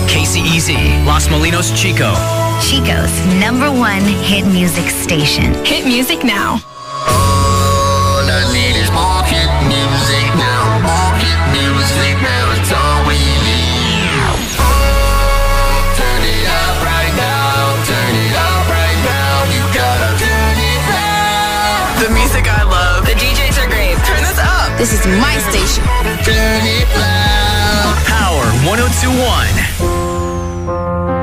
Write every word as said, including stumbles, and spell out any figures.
K C E Z, Los Molinos, Chico. Chico's number one hit music station. Hit music now. All I need is more hit music now. More hit music now. It's all we need. Turn it up right now. Turn it up right now. You gotta turn it up. The music I love. The D Js are great. Turn this up. This is my station. Turn it loud. Power one oh two point one.